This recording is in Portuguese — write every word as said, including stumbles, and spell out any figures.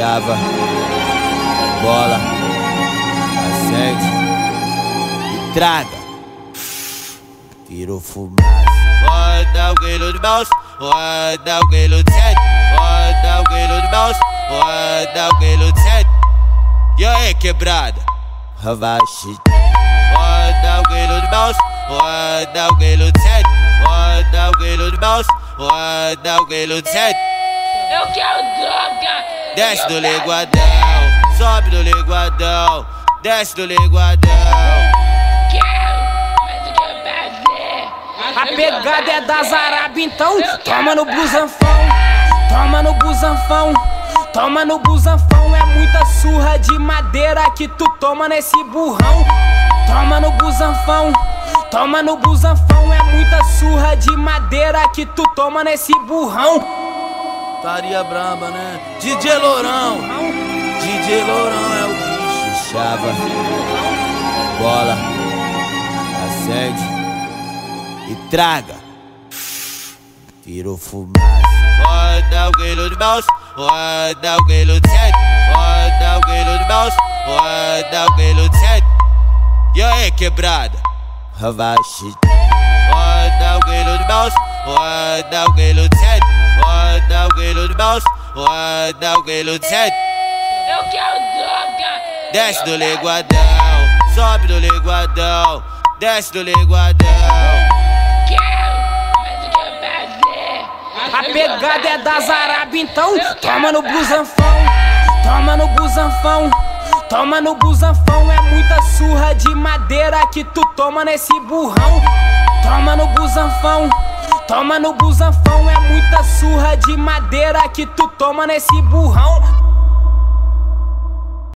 chava, bola, acende e traga. Virou fumaça. Roda o grilo de mouse, roda o grilo de sede, roda o grilo de mouse, roda o grilo de sede. E aí, quebrada? Ravache. Roda o grilo de mouse, roda o grilo de sede, roda o grilo de mouse, roda o grilo de sede. Eu quero droga! Desce do linguadão, sobe do linguadão, desce do linguadão. Quero, mas o que eu fazer? A pegada é das Arábia, então toma no busanfão, toma no busanfão, toma no busanfão. É muita surra de madeira que tu toma nesse burrão. Toma no busanfão, toma no busanfão. É muita surra de madeira que tu toma nesse burrão. Taria braba, né? D J Lourão, D J Lourão é o bicho. Chava, bola, acende e traga. Virou fumaça. Roda o grilo de mouse, roda o grilo de sede, roda o grilo de mouse, roda o grilo de sede. E aí, quebrada? Ravache. Roda o grilo de mouse, roda o grilo de sede, roda o grilo de mouse, roda o grilo de sede. Eu quero droga! Desce do linguadão, sobe do linguadão, desce do linguadão. Quero, mas o que eu fazer? A pegada é das Arábia, então toma no busanfão, toma no busanfão, toma no busanfão. É muita surra de madeira que tu toma nesse burrão. Toma no busanfão, toma no busanfão. É muita surra de madeira que tu toma nesse burrão.